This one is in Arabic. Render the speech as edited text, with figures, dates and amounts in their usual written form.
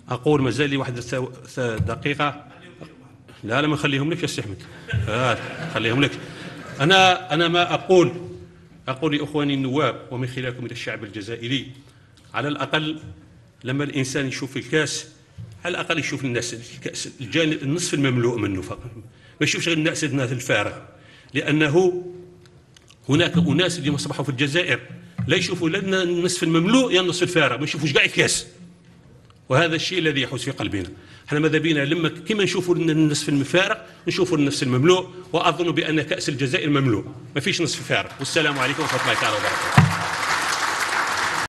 أقول مازال لي واحد دقيقة. لا ما نخليهم لك يا سي أحمد، خليهم لك. أنا ما أقول لإخواني النواب ومن خلالكم إلى الشعب الجزائري، على الأقل لما الإنسان يشوف الكاس على الأقل يشوف الناس الكاس الجانب النصف المملوء منه فقط، ما يشوفش غير الناس الفارغ، لأنه هناك أناس اللي أصبحوا في الجزائر لا يشوفوا لا النصف المملوء يا النصف الفارغ، ما يشوفوش كاع الكاس، وهذا الشيء الذي يحوس في قلبنا. احنا ماذا بينا لما كما نشوفوا النصف الفارغ نشوفوا النصف المملوء، وأظن بأن كأس الجزائر مملوء ما فيش نصف فارغ. والسلام عليكم ورحمة الله تعالى وبركاته.